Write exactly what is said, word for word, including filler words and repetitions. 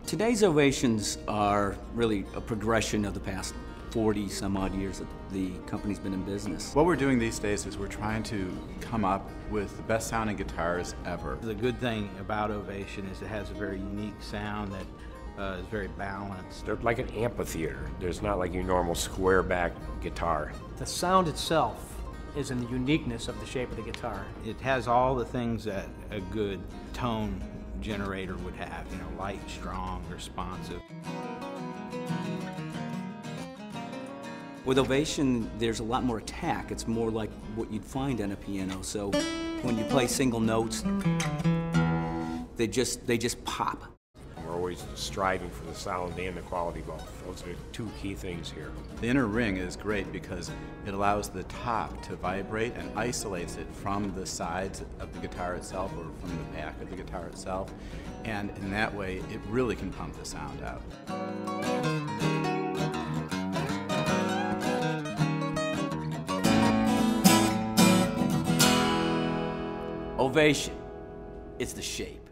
Today's Ovations are really a progression of the past forty some odd years that the company's been in business. What we're doing these days is we're trying to come up with the best sounding guitars ever. The good thing about Ovation is it has a very unique sound that uh, is very balanced. They're like an amphitheater. There's not like your normal square back guitar. The sound itself is in the uniqueness of the shape of the guitar. It has all the things that a good tone generator would have, you know, light, strong, responsive. With Ovation, there's a lot more attack. It's more like what you'd find on a piano. So when you play single notes, they just, they just pop. We're always striving for the sound and the quality both. Those are two key things here. The inner ring is great because it allows the top to vibrate and isolates it from the sides of the guitar itself or from the back of the guitar itself. And in that way, it really can pump the sound out. Ovation, it's the shape.